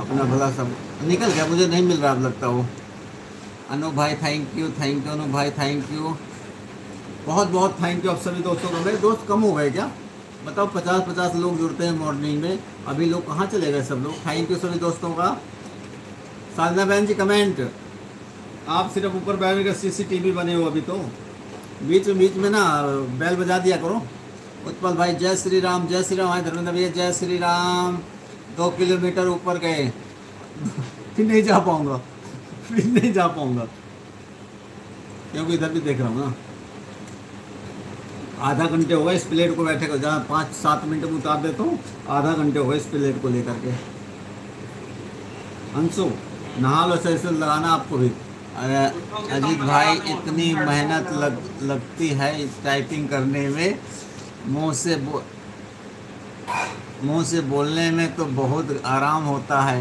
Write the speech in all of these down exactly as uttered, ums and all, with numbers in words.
अपना भला सब निकल गया, मुझे नहीं मिल रहा अब लगता वो। अनु भाई thank you, thank you Anu भाई, थैंक यू, बहुत बहुत थैंक यू आप सभी दोस्तों को। मेरे दोस्त कम हो गए क्या बताओ? पचास पचास लोग जुड़ते हैं मॉर्निंग में, अभी लोग कहाँ चले गए सब लोग? थैंक यू सभी दोस्तों का। साधना बहन जी कमेंट, आप सिर्फ ऊपर बैठ के सीसीटीवी बने हो अभी, तो बीच में बीच में ना बैल बजा दिया करो। उत्पल भाई जय श्री राम, जय श्री राम। भाई धर्मेंद्र भैया जय श्री राम। दो किलोमीटर ऊपर गए फिर नहीं जा पाऊंगा, फिर नहीं जा पाऊंगा क्योंकि इधर भी देख रहा हूँ ना। आधा घंटे हो गए इस प्लेट को बैठे को, जहाँ पाँच सात मिनट में उतार देता हूँ, आधा घंटे हो गए इस प्लेट को लेकर के। अंशु नहा लो, सही से लगाना आपको भी। अरे अजीत भाई इतनी मेहनत लग लगती है इस टाइपिंग करने में, मुंह से बो मुंह से बोलने में तो बहुत आराम होता है।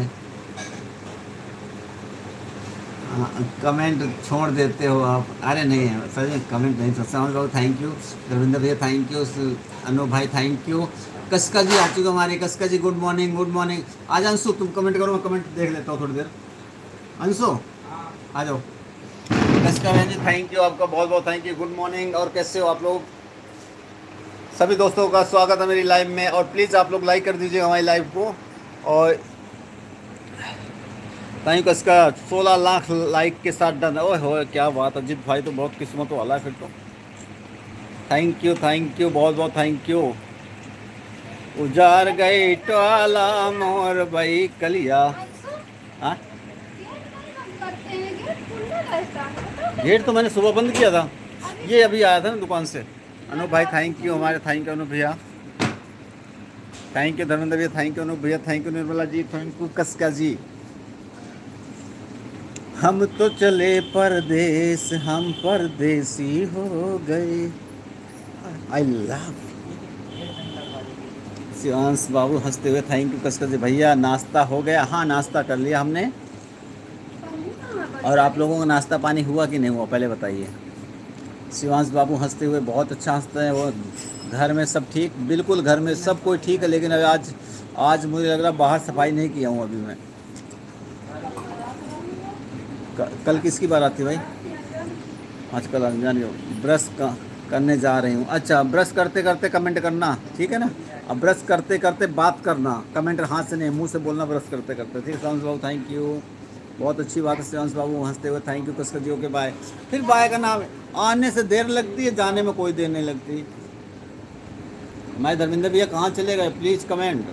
कमेंट छोड़ देते हो आप। अरे नहीं सर में कमेंट नहीं सकता हूँ। थैंक यू रविंद्र भैया, थैंक यू अनु भाई, थैंक यू। कसका जी आ चुके हमारे, कसका जी गुड मॉर्निंग, गुड मॉर्निंग। आज अंशु तुम कमेंट करो, मैं कमेंट देख लेता हूँ थोड़ी देर। अंशु आ जाओ। कसका बहन जी थैंक यू, आपका बहुत बहुत थैंक यू, गुड मॉर्निंग। और कैसे हो आप लोग? सभी दोस्तों का स्वागत है मेरी लाइव में, और प्लीज़ आप लोग लाइक कर दीजिएगा हमारी लाइव को। और थैंक यू इसका सोलह लाख लाइक के साथ डन। ओए हो क्या बात, अजीत भाई तो बहुत किस्मत वाला है फिर तो। थैंक यू, थैंक यू, बहुत बहुत थैंक यू। उजार गई टोला मोर भाई कलिया। हाँ गेट तो मैंने सुबह बंद किया था, ये अभी आया था ना दुकान से। अनु भाई थैंक यू हमारे, थैंक यू अनु भैया, थैंक यू धर्मेंद्र भैया, थैंक यू अनु भैया, thank you Nirmala ji, thank you कसका जी। हम तो चले परदेस, हम परदेसी हो गए। आई लव शिवांश बाबू हंसते हुए थैंक यू कसका जी। भैया नाश्ता हो गया? हाँ नाश्ता कर लिया हमने। और आप लोगों का नाश्ता पानी हुआ कि नहीं हुआ पहले बताइए। शिवांश बाबू हंसते हुए, बहुत अच्छा हंसते हैं वो। घर में सब ठीक? बिल्कुल घर में सब कोई ठीक है, लेकिन आज आज मुझे लग रहा बाहर सफाई नहीं किया हूँ अभी मैं। कल किसकी बारात थी भाई? आजकल अनजान ब्रश का करने जा रही हूँ। अच्छा ब्रश करते करते कमेंट करना, ठीक है ना? अब ब्रश करते करते बात करना, कमेंट हाथ से नहीं मुंह से बोलना ब्रश करते करते, ठीक है? शिवांश बाबू थैंक यू, बहुत अच्छी बात है। शिवांश बाबू हंसते हुए थैंक यू कसकर जी। Okay bye. फिर बाय का नाम आने से देर लगती है, जाने में कोई देर नहीं लगती। मैं धर्मेंद्र भैया कहाँ चले गए? Please comment.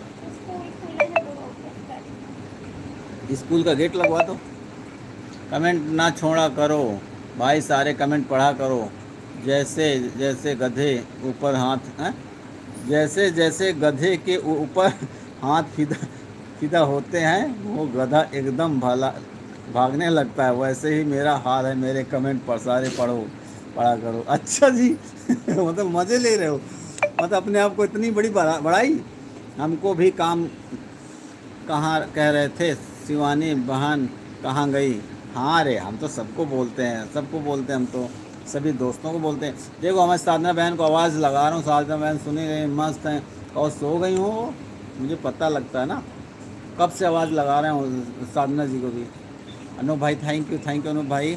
स्कूल का गेट लगवा दो। कमेंट ना छोड़ा करो भाई, सारे कमेंट पढ़ा करो। जैसे जैसे गधे ऊपर हाथ है, जैसे जैसे गधे के ऊपर हाथ फिदा फिदा होते हैं वो गधा एकदम भला भागने लगता है, वैसे ही मेरा हाल है। मेरे कमेंट पर सारे पढ़ो पढ़ा करो। अच्छा जी मतलब मज़े ले रहे हो, मतलब अपने आप को इतनी बड़ी बड़ाई। हमको भी काम कहाँ कह रहे थे, शिवानी बहन कहाँ गई? हाँ रे हम तो सबको बोलते हैं, सबको बोलते हैं, हम तो सभी दोस्तों को बोलते हैं। देखो हमारी साधना बहन को आवाज़ लगा रहा हूँ, साधना बहन सुनी गई मस्त हैं और सो गई हो, मुझे पता लगता है ना कब से आवाज़ लगा रहे हूँ साधना जी को भी। अनु भाई thank you, thank you Anu भाई।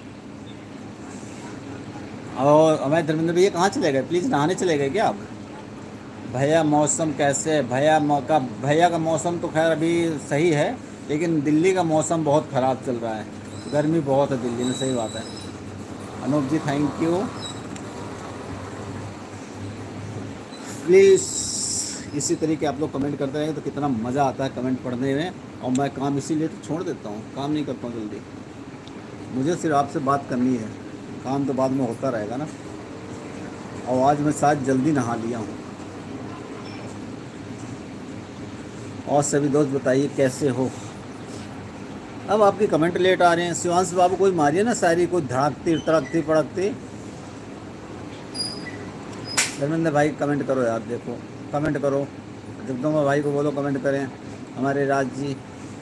और हमारे धर्मेंद्र भैया कहाँ चले गए? प्लीज़ नहाने चले गए क्या आप? भैया मौसम कैसे है? भैया मौका भैया का मौसम तो खैर अभी सही है, लेकिन दिल्ली का मौसम बहुत ख़राब चल रहा है, गर्मी बहुत है दिल्ली में। सही बात है। Anoop ji thank you. Please इसी तरीके आप लोग कमेंट करते रहेंगे तो कितना मज़ा आता है कमेंट पढ़ने में। और मैं काम इसीलिए तो छोड़ देता हूँ, काम नहीं करता हूँ जल्दी, मुझे सिर्फ आपसे बात करनी है, काम तो बाद में होता रहेगा ना। और आज मैं शायद जल्दी नहा लिया हूँ। और सभी दोस्त बताइए कैसे हो? अब आपके कमेंट लेट आ रहे हैं। शिवांश बाबू कोई मारिए ना शायरी, कोई धड़कती तड़कती पड़कती। धर्मेंद्र भाई कमेंट करो यार, देखो कमेंट करो। जगदम्बा भाई को बोलो कमेंट करें। हमारे राज जी,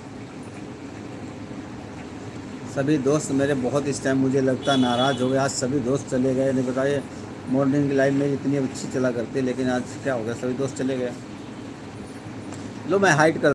सभी दोस्त मेरे बहुत इस टाइम मुझे लगता है नाराज़ हो गए। आज सभी दोस्त चले गए। नहीं बताइए मॉर्निंग की लाइफ मेरी इतनी अच्छी चला करती, लेकिन आज क्या हो गया, सभी दोस्त चले गए। लो मैं हाइड कर